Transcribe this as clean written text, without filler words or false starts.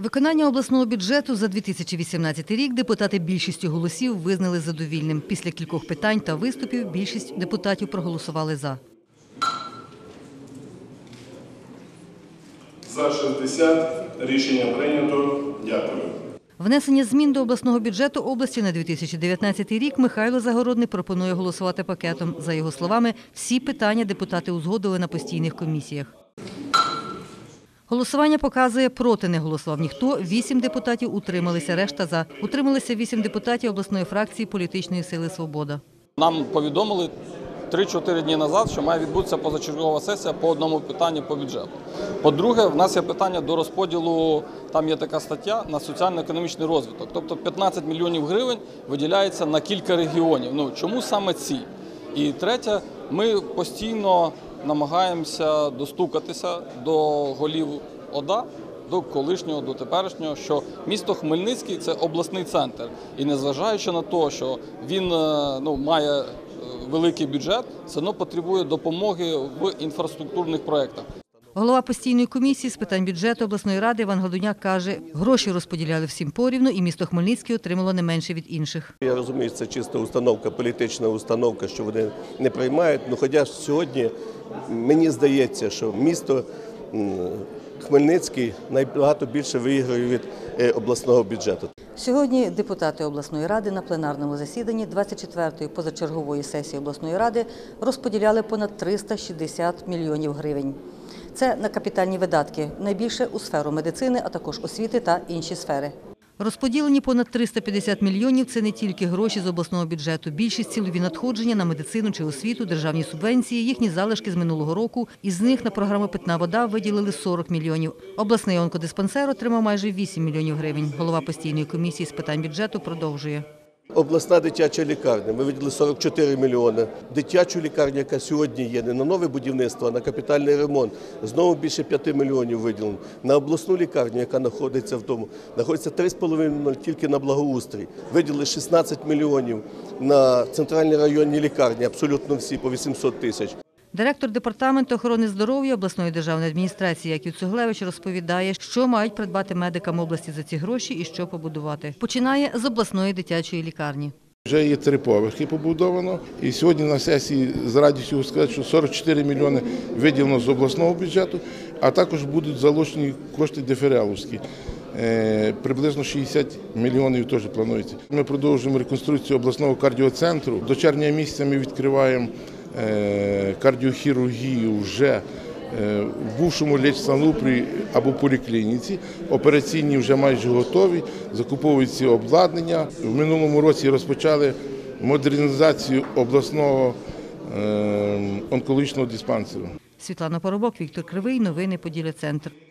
Виконання обласного бюджету за 2018 рік депутати більшістю голосів визнали задовільним. Після кількох питань та виступів більшість депутатів проголосували «за». За 60. Рішення прийнято. Дякую. Внесення змін до обласного бюджету області на 2019 рік Михайло Загородний пропонує голосувати пакетом. За його словами, всі питання депутати узгодили на постійних комісіях. Голосування показує, проти не голосував ніхто, 8 депутатів утрималися, решта «за». Утрималися 8 депутатів обласної фракції політичної сили «Свобода». Нам повідомили 3-4 дні назад, що має відбутися позачергова сесія по одному питанню по бюджету. По-друге, в нас є питання до розподілу, там є така стаття, на соціально-економічний розвиток. Тобто 15 мільйонів гривень виділяється на кілька регіонів. Чому саме ці? І третє, ми постійно намагаємося достукатися до голів ОДА, до колишнього, до теперішнього, що місто Хмельницький – це обласний центр. І незважаючи на те, що він має великий бюджет, все одно потребує допомоги в інфраструктурних проєктах. Голова постійної комісії з питань бюджету обласної ради Іван Годуняк каже, гроші розподіляли всім порівну і місто Хмельницький отримало не менше від інших. Я розумію, це чиста установка, політична установка, що вони не приймають. Хоча сьогодні мені здається, що місто Хмельницький набагато більше виграє від обласного бюджету. Сьогодні депутати обласної ради на пленарному засіданні 24-ї позачергової сесії обласної ради розподіляли понад 360 мільйонів гривень. Це на капітальні видатки, найбільше у сферу медицини, а також освіти та інші сфери. Розподілені понад 350 мільйонів – це не тільки гроші з обласного бюджету. Більшість – цільові надходження на медицину чи освіту, державні субвенції, їхні залишки з минулого року. Із них на програму «Питна вода» виділили 40 мільйонів. Обласний онкодиспансер отримав майже 8 мільйонів гривень. Голова постійної комісії з питань бюджету продовжує. Обласна дитяча лікарня. Ми виділили 44 мільйони. Дитячу лікарню, яка сьогодні є, не на нове будівництво, а на капітальний ремонт. Знову більше 5 мільйонів виділено. На обласну лікарню, яка знаходиться в тому, знаходиться 3,5 тільки на благоустрій. Виділили 16 мільйонів на центральні районні лікарні, абсолютно всі, по 800 тисяч. Директор департаменту охорони здоров'я обласної державної адміністрації Яків Цуглевич розповідає, що мають придбати медикам області за ці гроші і що побудувати. Починає з обласної дитячої лікарні. Вже є 3 поверхи побудовано, і сьогодні на сесії з радістю сказати, що 44 мільйони виділено з обласного бюджету, а також будуть залучені кошти ДФРЛівські. Приблизно 60 мільйонів теж планується. Ми продовжуємо реконструкцію обласного кардіоцентру. До червня місяця ми відкриваємо кардіохірургію вже в бувшому лечсанупрі або поліклініці. Операційні вже майже готові, закуповуються обладнання. В минулому році розпочали модернізацію обласного онкологічного диспансеру. Світлана Поробок, Віктор Кривий. Новини Поділля Центр.